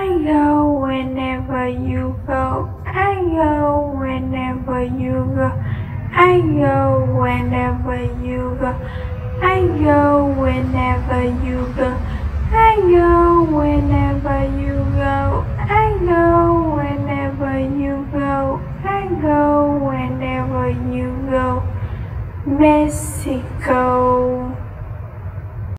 I go whenever you go. I go whenever you go. I go whenever you go. I go whenever you go. I go whenever you go. I go whenever you go. I go whenever you go. Mexico.